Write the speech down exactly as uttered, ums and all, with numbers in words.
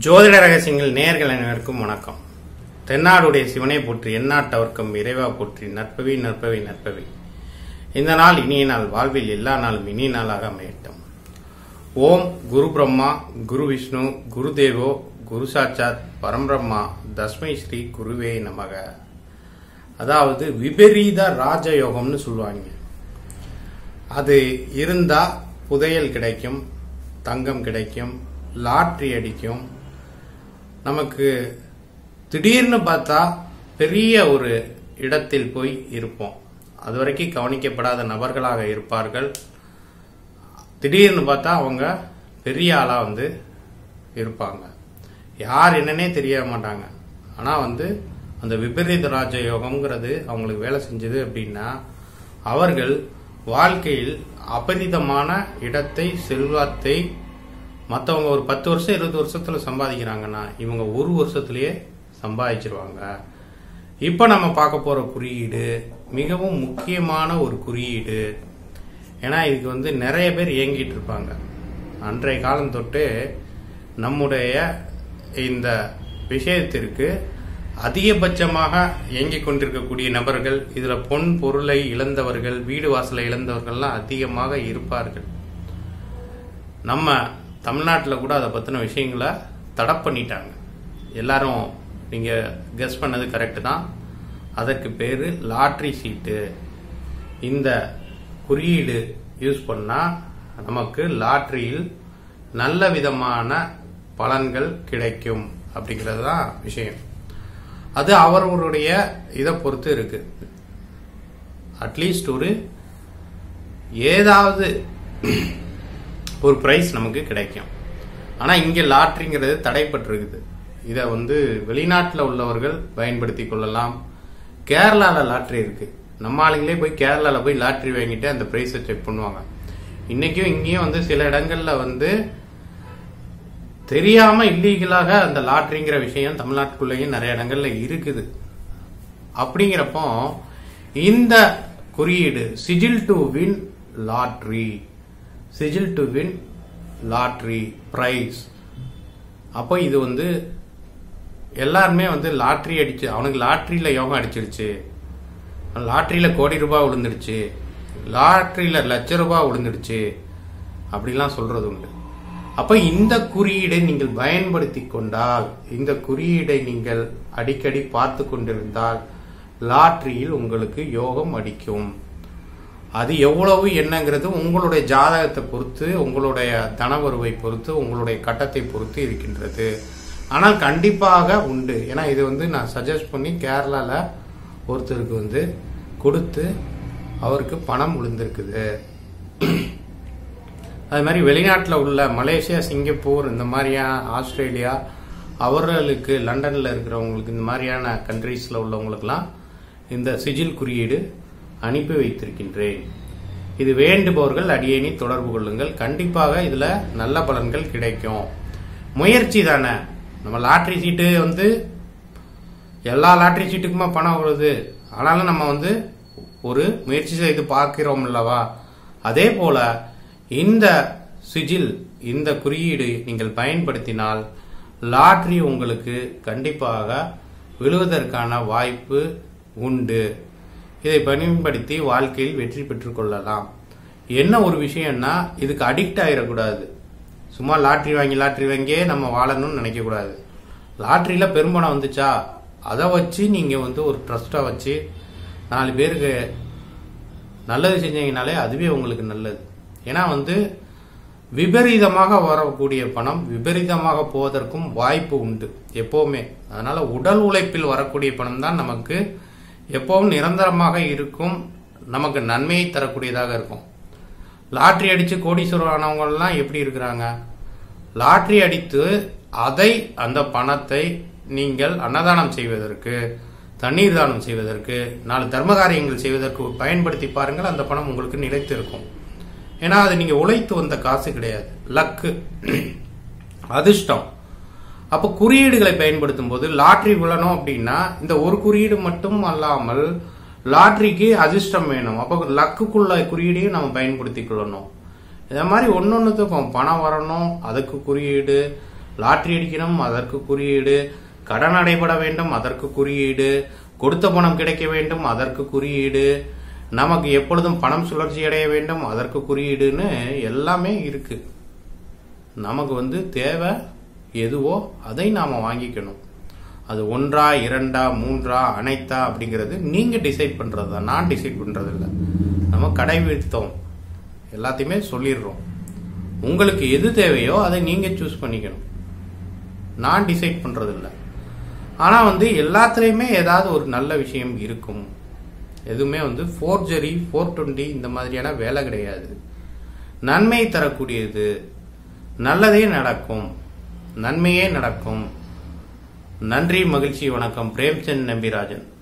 ஜோதிட ரகசியங்கள் நேயர்கள் அனைவருக்கும் வணக்கம். தென்னாடுடைய சிவனை போற்றி, எந்நாட்டவர்க்கும் இறைவா போற்றி, நற்பவி நற்பவி நற்பவி. இந்த நாள் இனிய நாள், வாழ்வில் எல்லா நாளும் இனிய நாளாக அமையட்டும். ஓம் குரு பிரம்மா குரு விஷ்ணு குரு தேவோ குரு சாட்சாத் பரம்பிரம்மா தஸ்மை ஸ்ரீ குருவே நமக. அதாவது விபரீத ராஜயோகம்னு சொல்லுவாங்க. அது இருந்தா புதையல் கிடைக்கும், தங்கம் கிடைக்கும், லாட்ரி அடிக்கும். நமக்கு திடீர்னு பார்த்தா பெரிய ஒரு இடத்தில் போய் இருப்போம். அது வரைக்கும் கவனிக்கப்படாத நபர்களாக இருப்பார்கள். திடீர்னு பார்த்தா அவங்க பெரிய ஆளா வந்து இருப்பாங்க. யார் என்னன்னே தெரிய மாட்டாங்க. ஆனா வந்து அந்த விபரீத ராஜ யோகம்ங்கிறது அவங்களுக்கு வேலை செஞ்சது அப்படின்னா அவர்கள் வாழ்க்கையில் அபரிதமான இடத்தை, செல்வத்தை மற்றவங்க ஒரு பத்து வருஷம் இருபது வருஷத்துல சம்பாதிக்கிறாங்கன்னா இவங்க ஒரு வருஷத்திலேயே சம்பாதிச்சிருவாங்க. இப்ப நம்ம பார்க்க போற குறியீடு மிகவும் முக்கியமான ஒரு குறியீடு. ஏன்னா இதுக்கு வந்து நிறைய பேர் இயங்கிட்டு இருப்பாங்க. அன்றைய காலம் தொட்டு நம்முடைய இந்த விஷயத்திற்கு அதிகபட்சமாக இயங்கிக் கொண்டிருக்கக்கூடிய நபர்கள், இதுல பொன் பொருளை இழந்தவர்கள், வீடு வாசலை இழந்தவர்கள்லாம் அதிகமாக இருப்பார்கள். நம்ம தமிழ்நாட்டில் கூட அதை பற்றின விஷயங்களை தடை பண்ணிட்டாங்க. எல்லாரும் நீங்க கெஸ் பண்ணது கரெக்டு தான். அதற்கு பேரு லாட்ரி சீட்டு. இந்த குறியீடு யூஸ் பண்ணா நமக்கு லாட்ரியில் நல்ல விதமான பலன்கள் கிடைக்கும் அப்படிங்கிறது தான் விஷயம். அது அவர்களுடைய இதை பொறுத்து இருக்கு. அட்லீஸ்ட் ஒரு ஏதாவது ஒரு பிரைஸ் நமக்கு கிடைக்கும். ஆனா இங்க லாட்ரிங்கிறது தடைப்பட்டிருக்குது. இத வந்து வெளிநாட்டுல உள்ளவர்கள் பயன்படுத்தி கொள்ளலாம். கேரளால லாட்ரி இருக்கு. நம்ம ஆளுங்களே போய் கேரளால போய் லாட்ரி வாங்கிட்டு அந்த பிரைஸை செக் பண்ணுவாங்க. இன்னைக்கும் இங்கேயும் வந்து சில இடங்கள்ல வந்து தெரியாம இல்லீகலாக அந்த லாட்ரிங்கிற விஷயம் தமிழ்நாட்டுக்குள்ளேயும் நிறைய இடங்கள்ல இருக்குது. அப்படிங்கிறப்போ இந்த குறியீடு சிஜில் டு வின் லாட்ரி, சிஜில் டு வின் லாட்ரி பிரைஸ். அப்போ இது வந்து எல்லாருமே வந்து லாட்ரி அடிச்சு, அவனுக்கு லாட்ரியில யோகம் அடிச்சிருச்சு, லாட்ரியில கோடி ரூபாய் விழுந்துடுச்சு, லாட்ரியில லட்ச ரூபாய் விழுந்துடுச்சு அப்படிலாம் சொல்றது உண்டு. அப்ப இந்த குறியீடை நீங்கள் பயன்படுத்தி கொண்டால், இந்த குறியீடை நீங்கள் அடிக்கடி பார்த்து கொண்டிருந்தால் லாட்ரியில் உங்களுக்கு யோகம் அடிக்கும். அது எவ்வளவு என்னங்கிறது உங்களுடைய ஜாதகத்தை பொறுத்து, உங்களுடைய தனவருவை பொறுத்து, உங்களுடைய கட்டத்தை பொறுத்து இருக்கின்றது. ஆனால் கண்டிப்பாக உண்டு. ஏன்னா இது வந்து நான் சஜஸ்ட் பண்ணி கேரளால ஒருத்தருக்கு வந்து கொடுத்து அவருக்கு பணம் விழுந்திருக்குது. அது மாதிரி வெளிநாட்டில் உள்ள மலேசியா, சிங்கப்பூர், இந்த மாதிரியான ஆஸ்திரேலியா, அவர்களுக்கு லண்டன்ல இருக்கிறவங்களுக்கு, இந்த மாதிரியான கண்ட்ரீஸ்ல உள்ளவங்களுக்கெல்லாம் இந்த சிஜில் குறியீடு அனுப்பி வைத்திருக்கின்றேன். இது வேண்டுபவர்கள் அடியேனி தொடர்பு கொள்ளுங்கள். கண்டிப்பாக இதுல நல்ல பலன்கள் கிடைக்கும். முயற்சி தானே. நம்ம லாட்ரி சீட்டு வந்து எல்லா லாட்ரி சீட்டுக்குமா பணம் வருது. ஆனாலும் நம்ம வந்து ஒரு முயற்சி செய்து பார்க்கிறோம் அல்லவா. அதே போல இந்த சிஜில், இந்த குறியீடு நீங்கள் பயன்படுத்தினால் லாட்ரி உங்களுக்கு கண்டிப்பாக விழுவதற்கான வாய்ப்பு உண்டு. இதை பயன்படுத்தி வாழ்க்கையில் வெற்றி பெற்றுக் கொள்ளலாம். என்ன ஒரு விஷயம்னா இதுக்கு அடிக்ட் ஆயிடக்கூடாது. சும்மா லாட்ரி வாங்கி லாட்ரி வாங்கியே நம்ம வாழணும்னு நினைக்க கூடாது. லாட்ரியில பெரும்பணம் வந்துச்சா அதை வச்சு நீங்க வந்து ஒரு ட்ரஸ்டா வச்சு நாலு பேருக்கு நல்லது செஞ்சீங்கனாலே அதுவே உங்களுக்கு நல்லது. ஏன்னா வந்து விபரீதமாக வரக்கூடிய பணம் விபரீதமாக போவதற்கும் வாய்ப்பு உண்டு எப்பவுமே. அதனால உடல் உழைப்பில் வரக்கூடிய பணம் தான் நமக்கு எப்பவும் நிரந்தரமாக இருக்கும், நமக்கு நன்மையை தரக்கூடியதாக இருக்கும். லாட்ரி அடிச்சு கோடீஸ்வரர் ஆனவங்க எல்லாம் எப்படி இருக்கிறாங்க? லாட்ரி அடித்து அதை, அந்த பணத்தை நீங்கள் அன்னதானம் செய்வதற்கு, தண்ணீர் தானம் செய்வதற்கு, நாலு தர்ம காரியங்கள் செய்வதற்கு பயன்படுத்தி பாருங்கள். அந்த பணம் உங்களுக்கு நிலைத்து இருக்கும். ஏன்னா அது நீங்க உழைத்து வந்த காசு கிடையாது, லக்கு, அதிர்ஷ்டம். அப்ப குறியீடுகளை பயன்படுத்தும் போது லாட்ரி விழணும் அப்படின்னா இந்த ஒரு குறியீடு மட்டும் அல்லாமல் லாட்ரிக்கு அதிர்ஷ்டம் வேணும். அப்ப லக்குக்குள்ள குறியீடையும் நம்ம பயன்படுத்திக் கொள்ளணும். இத மாதிரி ஒன்னொன்னுக்கும் பணம் வரணும், அதுக்கு குறியீடு, லாட்டரி அடிக்கணும் அதற்கு குறியீடு, கடன் அடைபட வேண்டும் அதற்கு குறியீடு, கொடுத்த பணம் கிடைக்க வேண்டும் அதற்கு குறியீடு, நமக்கு எப்பொழுதும் பணம் சுழற்சி அடைய வேண்டும் அதற்கு குறியீடுன்னு எல்லாமே இருக்கு. நமக்கு வந்து தேவை எதுவோ அதை நாம வாங்கிக்கணும். அது ஒன்றா இரண்டா மூன்றா அனைத்தா அப்படிங்கிறது நீங்க டிசைட் பண்றது தான், நான் டிசைட் பண்றது இல்லை. நம்ம கடைபிடித்தோம் எல்லாத்தையுமே சொல்லிடுறோம். உங்களுக்கு எது தேவையோ அதை நீங்க சூஸ் பண்ணிக்கணும், நான் டிசைட் பண்றது இல்லை. ஆனா வந்து எல்லாத்துலயுமே ஏதாவது ஒரு நல்ல விஷயம் இருக்கும். எதுவுமே வந்து ஃபோர்ஜரி ஃபோர் டுவெண்ட்டி இந்த மாதிரியான வேலை கிடையாது. நன்மை தரக்கூடியது, நல்லதே நடக்கும், நன்மையே நடக்கும். நன்றி, மகிழ்ச்சி, வணக்கம். பிரேம்சந்த் நம்பிராஜன்.